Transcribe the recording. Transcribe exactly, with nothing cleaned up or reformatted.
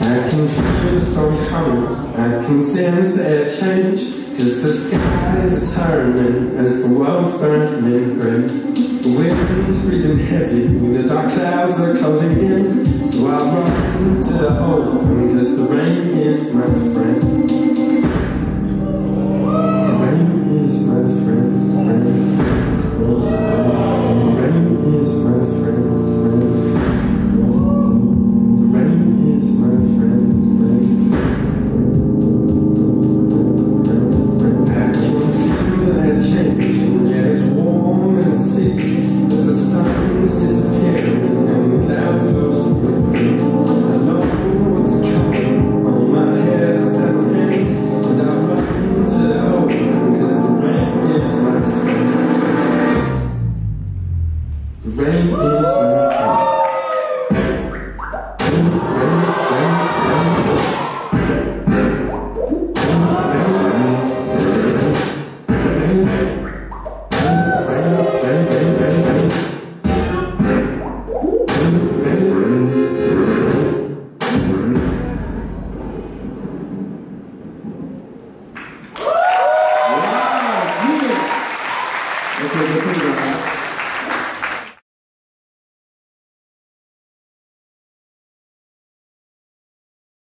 I can feel the storm coming, I can sense the air change, cause the skies are turning as the world's burning grey. The wind's breathing heavy, the dark clouds are closing in, so I run to the open, cause the rain is my friend. The rain is my friend, friend. The rain is my friend, friend. The rain is my friend, friend. I can feel that change, yeah, it's warm and it's thick, as the sun's disappearing and the clouds close in. I know what's coming, all my hair's standing, and I run to the open, cause the rain is my friend. The rain is my friend. Wow, yeah. That's what we're